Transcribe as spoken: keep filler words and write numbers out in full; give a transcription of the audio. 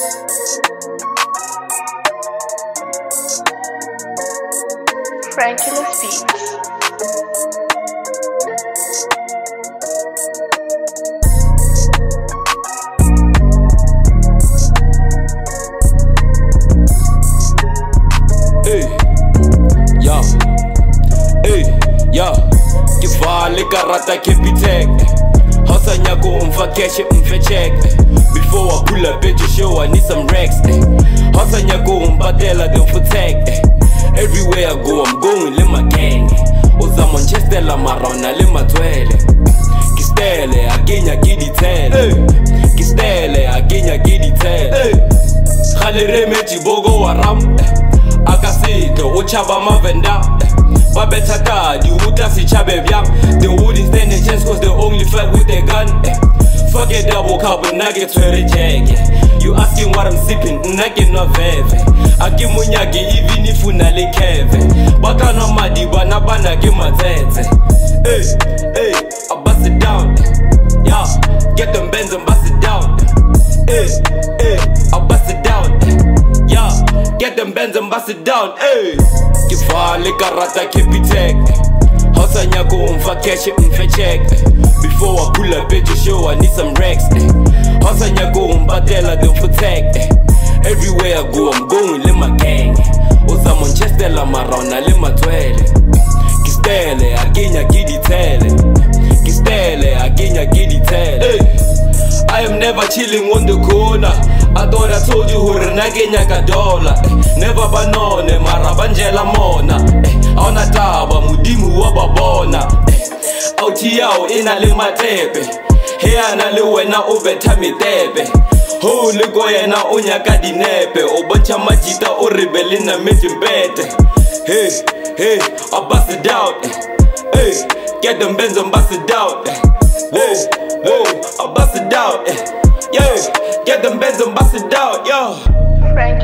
Franculous Beats. Hey, yo, hey, yo, Kivale karata Capitec. House nyako umfa cash umfa check. Before I pull up at your show, I need some racks. House nyako umbatela dem for tag. Everywhere I go, I'm going with my gang. Oza Manchester la marona le matwele. Kistele agenya gidi tele. Kistele agenya gidi tele. Khalere mechi bogo waram. Akasito uchaba mavenda. Babetaka di uta si chabe byam. They wouldn't stand a chance cause they only fight with their gun. Fuck it double carbon nugget to the jag. You asking what I'm sipping, nugget no veve. Aki munyagi even if unale keve. Baka no madi bana bana give my tete. Hey, hey, I bust it down. Yeah, get them bends and bust it down. Hey, hey, I bust it down. Yeah, get them bends and bust it down. Hey, Kivale karata Capitec. House nyako umfa cash umfa check. Before I pull up at your show, I need some racks. House nyako umbatela dem for tag. Everywhere I go, I'm going with my gang. Oza Manchester la marona le matwele. Kistele agenya gidi tele. Kistele agenya gidi tele. I am never chilling on the corner. I thought I told you who renagenya kadola. Never banone marabanjela mona. Auna taba mudimu wababona. Auti yao ina le matepe. Hea na le wena ubeta mitepe. Ho le goya na unyaka dinepe. Obancha majita o rebeli na mejimbete. Hey, hey, I bust it out. Hey, get them bends and bust it out. Whoa, whoa, I bust it out. Yeah, get them bends and bust it out, yo. Frank